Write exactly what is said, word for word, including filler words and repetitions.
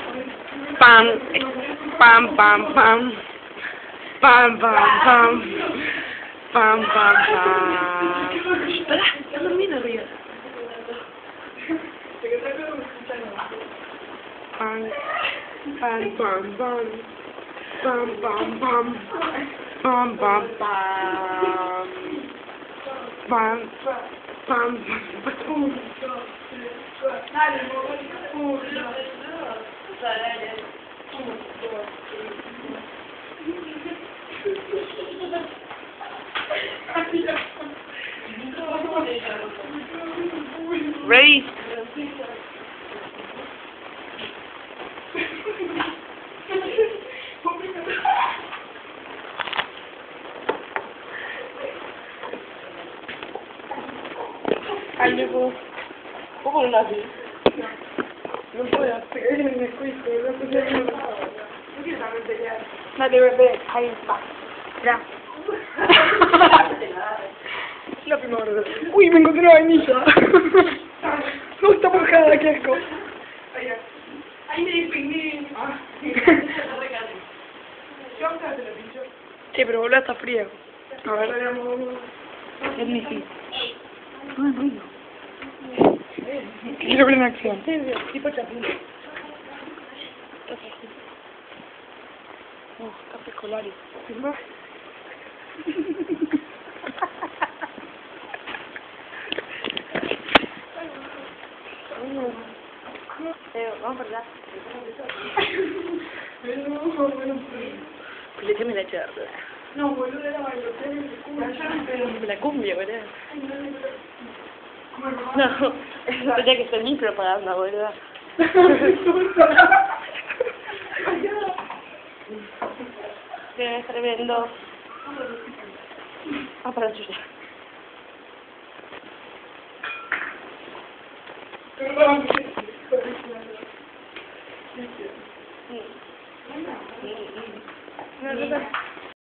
Pam, pam, pam, pam. Pam, pam, pam. Pam, pam, pam. Espera, está dormido arriba. Pam, pam, pam, pam. Pam, pam, pam. Pam, pam, pam. Pam, pam, pam. Ready? Ay, no puedo. ¿Cómo lo haces? No puedo. Me cuisto, no puedo. No quiero saber pelear. Dale, bebé. Ahí está. Ya. La primera. Uy, me encontré una vainilla. No, está mojada, qué asco. Ahí me despeiné. Sí, pero boludo, está fría. A ver, es difícil. Quiero ver en acción. Tipo chapín. Oh, café colari. Vamos para allá. Pues le tiene la charla. No, boludo, era bailotear. La cumbia, boludo. No, tenía que ser mi propaganda, boludo. Es tremendo. Ah, para la chucha. No, no, no.